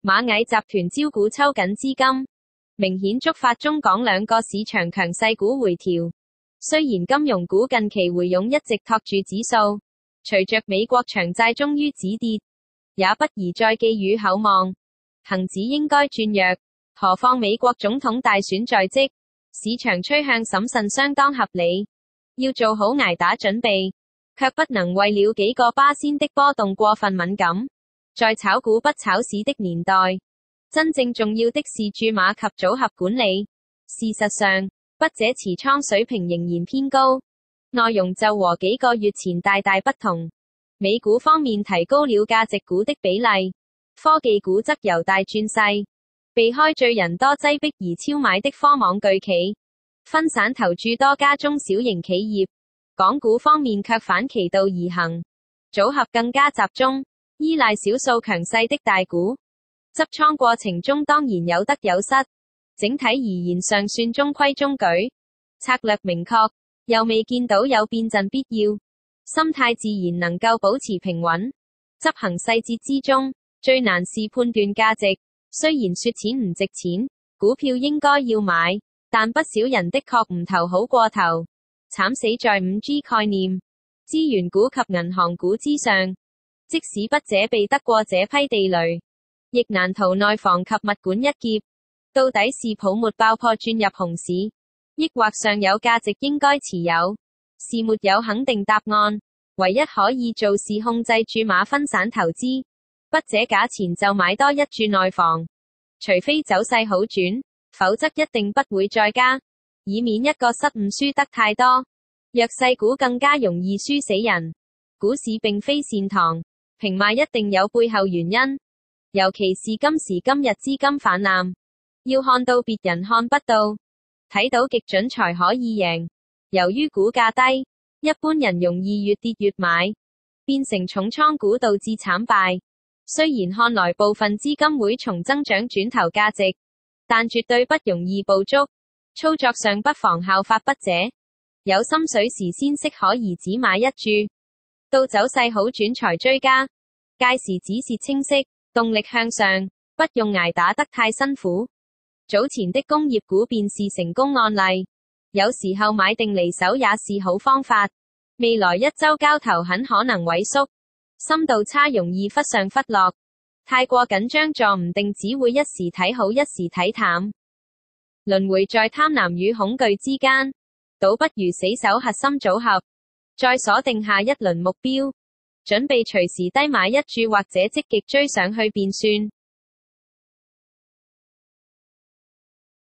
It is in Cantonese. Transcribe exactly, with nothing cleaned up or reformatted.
螞蟻集團招股抽緊資金，明顯觸發中港兩個市場強勢股回調。雖然金融股近期回勇一直托住指數，隨着美國長債終於止跌，也不宜再寄予厚望。恒指應該轉弱，何況美國總統大選在即，市場趨向審慎相當合理，要做好捱打準備，卻不能為了幾個巴仙的波動過分敏感。在炒股不炒市的年代，真正重要的是注碼及組合管理。事實上，筆者持倉水平仍然偏高，內容就和幾個月前大大不同。美股方面提高了價值股的比例，科技股則由大轉細，避開最人多擠迫而超買的科網巨企，分散投注多家中小型企業。港股方面卻反其道而行，組合更加集中，依賴少數強勢的大股，執倉過程中當然有得有失，整體而言尚算中規中矩，策略明確，又未見到有變陣必要，心態自然能夠保持平穩。執行細節之中，最難是判斷價值，雖然說錢唔值錢，股票應該要買，但不少人的確唔投好過頭，慘死在 五 G 概念、資源股及銀行股之上。即使筆者避得過這批地雷，亦難逃內房及物管一劫。到底是泡沫爆破轉入熊市，抑或尚有價值應該持有，是沒有肯定答案。唯一可以做是控制注碼分散投資。筆者價錢就買多一注內房，除非走勢好轉，否則一定不會再加，以免一個失誤輸得太多。弱勢股更加容易輸死人。股市並非善堂，平賣一定有背後原因，尤其是今時今日資金泛濫，要看到別人看不到，睇到極準才可以贏。由於股價低，一般人容易越跌越買，變成重倉股導致慘敗。雖然看來部分資金會從增長轉投價值，但絕對不容易捕捉。操作上不妨效法筆者，有心水時先適可而止買一注，到走勢好轉才追加，屆時止蝕清晰，動力向上，不用捱打得太辛苦。早前的工業股便是成功案例，有時候買定離手也是好方法。未來一周交投很可能萎縮，深度差容易忽上忽落，太過緊張坐唔定，只會一時睇好一時睇淡，輪迴在貪婪與恐懼之間，倒不如死守核心組合，再鎖定下一輪目標，準備隨時低買一注或者積極追上去便算。